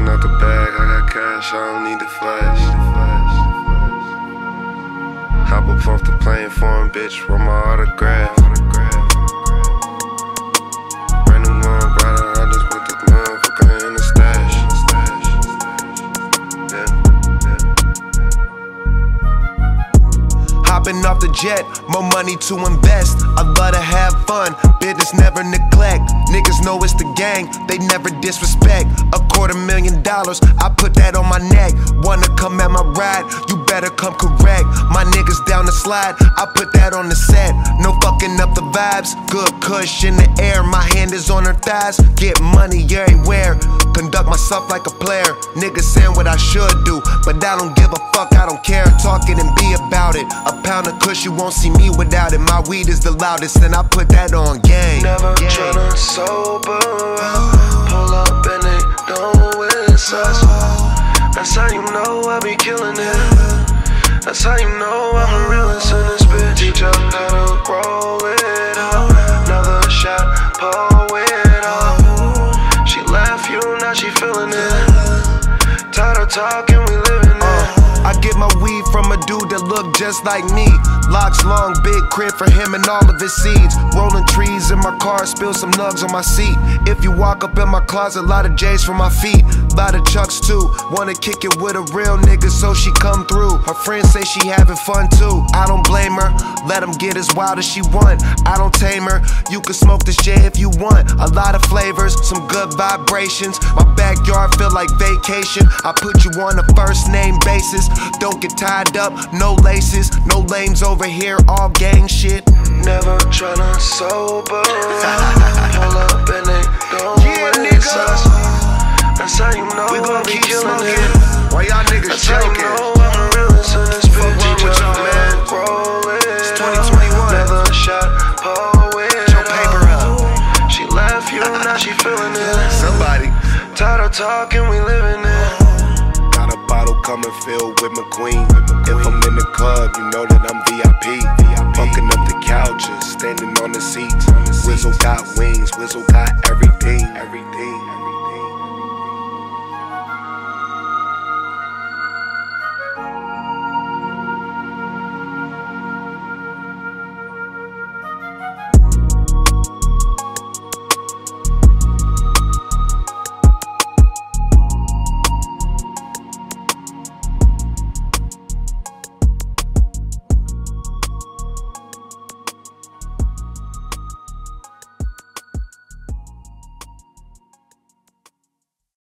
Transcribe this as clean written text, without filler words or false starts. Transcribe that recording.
out the bag, I got cash, I don't need the flash. Hop up off the plane, foreign bitch, with my autograph. Brand new one, brother, I just put this motherfucker in the stash. Hopping off the jet, more money to invest. I love to have fun, business never neglect. Niggas know it's the gang, they never disrespect. $250,000, I put that on my neck. Wanna come at my ride, you better come correct. My niggas down the slide, I put that on the set. No fucking up the vibes, good cush in the air. My hand is on her thighs, get money everywhere. Conduct myself like a player, niggas saying what I should do, but I don't give a fuck, I don't care. Talk it and be about it. A pound of kush, you won't see me without it. My weed is the loudest, and I put that on gang. Never tryna sober up, pull up and they know it's us. That's how you know I be killing it. That's how you know I'm the realest in this bitch. Teach her how to roll it up, another shot, pull it up. She left you, now she feeling it. Tired of talking, we living it. I get my weed from a dude that look just like me. Locks long, big crib for him and all of his seeds. Rolling trees in my car, spill some nugs on my seat. If you walk up in my closet, lot of J's for my feet. Lot of Chucks too. Wanna kick it with a real nigga, so she come through. Her friends say she having fun too. I don't blame her, let him get as wild as she want. I don't tame her, you can smoke this J if you want. A lot of flavors, some good vibrations. My backyard feel like vacation. I put you on a first name basis. Don't get tied up, no laces, no lames over here, all gang shit. Never tryna sober, pull up and they don't it's us. That's how you know we gon' keep killing smoking. it. Why y'all niggas That's how you joking? know I'm the realest in this bitch. What's wrong with y'all, man? Roll it It's 2021. Another shot, pull it Get your paper up. She left you, now she feeling it. Somebody. Tired of talking, we living it. Got a bottle coming filled with McQueen. If I'm in the club, you know that I'm VIP. Fucking up the couches, standing on the seats. Wizzle got wings, Wizzle got